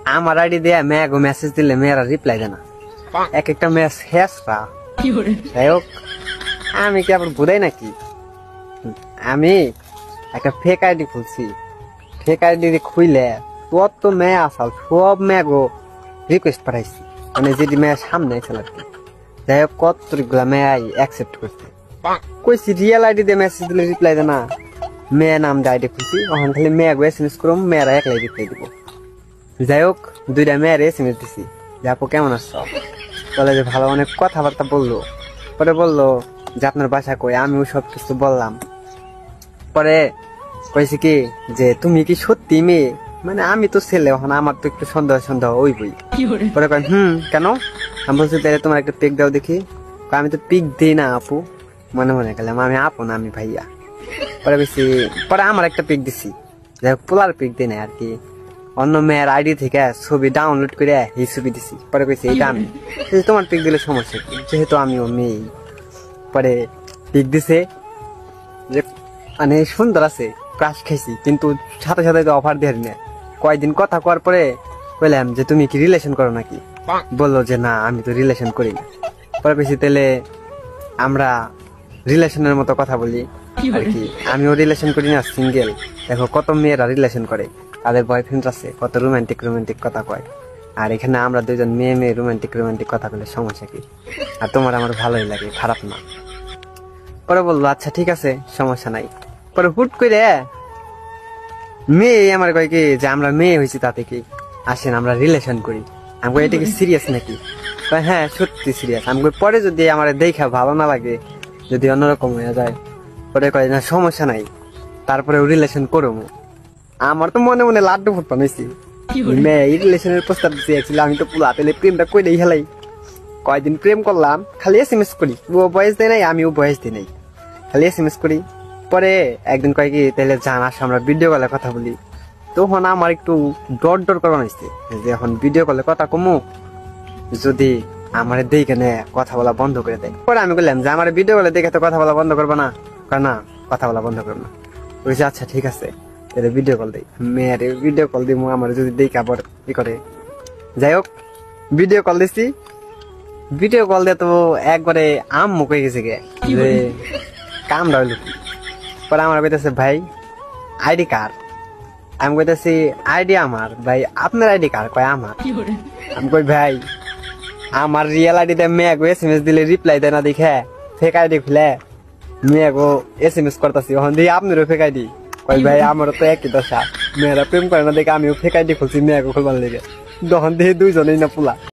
আমার আইডি দিয়ে মেয়েগো মেসেজ দিলে মেয়েরা রিপ্লাই দেয় না, এক একটা মেসেজ যাই হোক আমি কি আবার বুঝাই নাকি, আমি একটা ফেক আইডি খুলছি, ফেক আইডি খুইলে তত মেয়ে আসাল সব মেয়েগো রিকোয়েস্ট পাঠাইছি, মানে যেটি মেয়ে সামনে ছিল আর কি। যাই হোক কতগুলা মেয়ে অ্যাকসেপ্ট করছে, কইছি রিয়েল আইডি দিয়ে মেসেজ দিলে রিপ্লাই দেয় না, মেয়ে নাম দিয়ে আইডি খুলছি, ওখানে খালি মেয়েগো এসএমএস করুম, মেয়েরা একলাই রিপ্লাই দিব। যাই হোক দুইটা মেয়ের এসএমএস দিছি যে আপু কেমন আছো, বলে যে ভালো, অনেক কথাবার্তা বললো। পরে বললো যে আপনার বাসা কই, আমিও সবকিছু বললাম। পরে কইছে কি যে তুমি কি সত্যি মেয়ে, মানে আমি তো ছেলে, ওখানে আমার তো একটু সন্দেহ সন্দেহ ওই বই। পরে কয় কেন, আমি বলছি তাহলে তোমার একটা পিক দাও দেখি। আমি তো পিক দিই না আপু, মনে মনে গেলাম আমি আপু না আমি ভাইয়া। পরে বেশি পরে আমার একটা পিক দিছি, যাই হোক পোলার পিক দিই না আর কি, অন্য মেয়ের আইডি থেকে ছবি ডাউনলোড করে এই ছবি দিছি। পরে কইছে এটা আমি, তোমার পিক দিলে সমস্যা কি, যেহেতু আমিও মেয়ে। পরে পিক দিছে যে মানে সুন্দর আছে, ক্রাশ খাইছি, কিন্তু সাথে সাথে তো অফার দিয়ে না। কয়েকদিন কথা কওয়ার পরে বললাম যে তুমি কি রিলেশন করো নাকি, বললো যে না আমি তো রিলেশন করি না। পরে বেশি তাহলে আমরা রিলেশনের মতো কথা বলি আর কি, আমিও রিলেশন করি না, সিঙ্গেল। দেখো কত মেয়েরা রিলেশন করে, তাদের বয়ফ্রেন্ড আছে, কত রোমান্টিক রোমান্টিক কথা কয়, আর এখানে আমরা দুজন মেয়ে মেয়ে রোমান্টিক রোমান্টিক কথা বলে সমস্যা কি, আর তোমার আমার ভালোই লাগে, খারাপ না। পরে বললো আচ্ছা ঠিক আছে সমস্যা নাই। পরে হুট করে মেয়ে আমার কয় কি যে আমরা মেয়ে হয়েছি তাতে কি, আসেন আমরা রিলেশন করি। আমি কই এটা কি সিরিয়াস নাকি, হ্যাঁ সত্যি সিরিয়াস। আমি কই পরে যদি আমার দেখা ভালো না লাগে, যদি অন্যরকম হয়ে যায়, পরে কয় না সমস্যা নাই, তারপরে রিলেশন করবো। আমার তো মনে মনে লাড্ডু ফুট বানাইছি, মেয়ে রিলেশনের প্রস্তাব দিয়েছিল, আমি তো পুরো পেলে প্রেমটা কই দেই হেলাই। কয়দিন প্রেম করলাম, খালি এসএমএস করি, ও বয়স দেয় নাই আমিও বয়স দিই নাই, খালি এসএমএস করি। পরে একদিন কয় কি তাহলে জান আসো আমরা ভিডিও কলে কথা বলি। তখন আমার একটু ডর ডর করা হয়েছে যে এখন ভিডিও কলে কথা কমু, যদি আমার দেখে নে কথা বলা বন্ধ করে দেয়। পরে আমি বললাম যে আমার ভিডিও কলে দেখে তো কথা বলা বন্ধ করবো না, না কথা বলা বন্ধ করবো না। বলছে আচ্ছা ঠিক আছে তাহলে ভিডিও কল দিই, মেয়ের ভিডিও কল দিব, আমার যদি দেখে আবার ই করে। যাই হোক ভিডিও কল দিচ্ছি, ভিডিও কল দিয়ে তো একবারে আম মুখে গেছে গে যে কাম রইল। পরে আমার কইতেছে ভাই আইডি কার, আমি কইতেছি আইডি আমার। ভাই আপনার আইডি কার, কয় আমার। আমি কই ভাই আমার রিয়েল আইডিতে মেয়েগো এসএমএস দিলে রিপ্লাই দেয় না, দেখে ফেক আইডি খুলে মেয়েগো এসএমএস করতেছি, ওখান দিয়ে আপনারও ফেক আইডি। কই ভাই আমারও তো একই দশা, মেয়েরা প্রেম করে না দেখে আমিও ফেক আইডি খুলছি মেয়েগো খুলবার লেগে, তখন দিয়ে দুইজনেই না পোলা।